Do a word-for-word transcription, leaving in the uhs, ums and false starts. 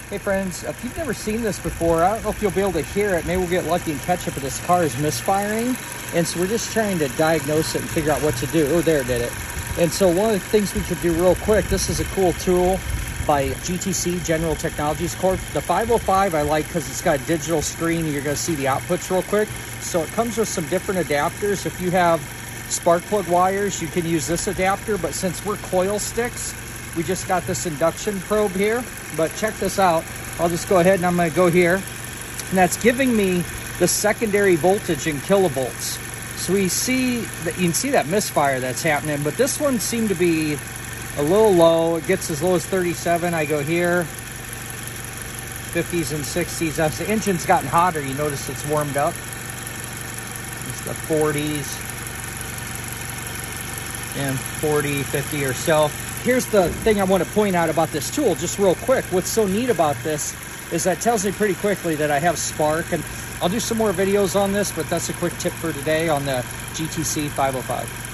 Hey friends, if you've never seen this before, I don't know if you'll be able to hear it. Maybe we'll get lucky and catch it, but this car is misfiring. And so we're just trying to diagnose it and figure out what to do. Oh, there it did it. And so one of the things we could do real quick, this is a cool tool by G T C, General Technologies Corp. The five oh five I like because it's got a digital screen and you're going to see the outputs real quick. So it comes with some different adapters. If you have spark plug wires, you can use this adapter. But since we're coil sticks, we just got this induction probe here. But check this out. I'll just go ahead and I'm going to go here. And that's giving me the secondary voltage in kilovolts. So we see that you can see that misfire that's happening, but this one seemed to be a little low. It gets as low as thirty-seven. I go here, fifties and sixties. As the engine's gotten hotter, you notice it's warmed up. It's the forties and forty, fifty or so. Here's the thing I want to point out about this tool, just real quick. What's so neat about this is that it tells me pretty quickly that I have spark, and I'll do some more videos on this, but that's a quick tip for today on the G T C five oh five.